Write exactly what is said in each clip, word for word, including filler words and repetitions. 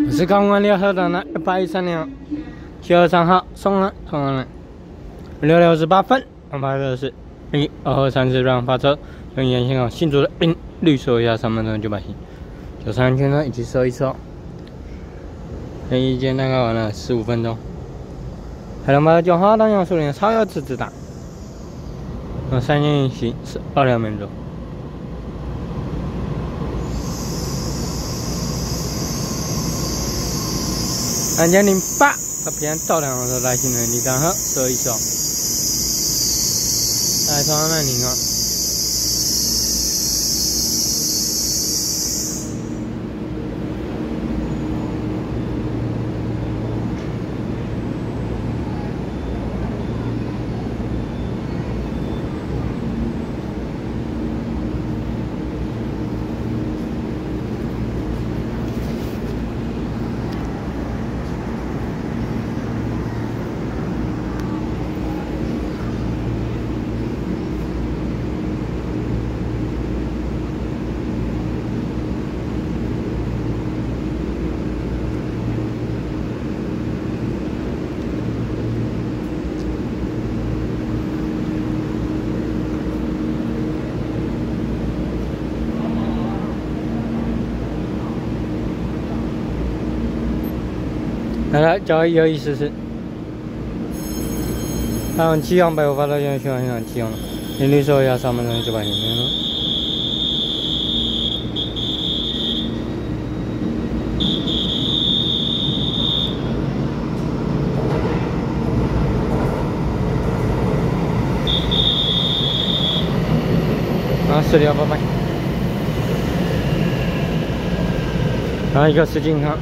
我是刚完联合的呢，一百一三年七月三号送人送人了，六六十八分，安排的是一二二三四让发车，用沿线港新竹的银绿色一下三分钟九百行，九三圈呢以及收一收，那一间大概玩了十五分钟，海龙八九号当阳树林超优质直达，那三间运行是二两分钟。 三千零八，它偏照亮的来新能力刚好收一收，来双那零啊。来来，交易有意思是，还有七样百五发到现在循环现场七样了，零绿收一下三分钟九百零分钟。啊，四六八八，然后一个是健康。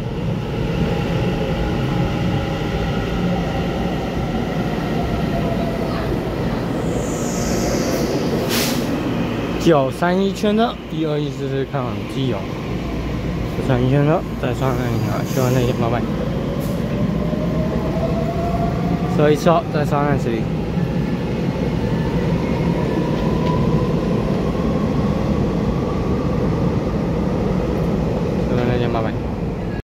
九三一圈的，一二一四是看好基友，九三一圈的再上看一下，希望那些八百，收一收再上看十里。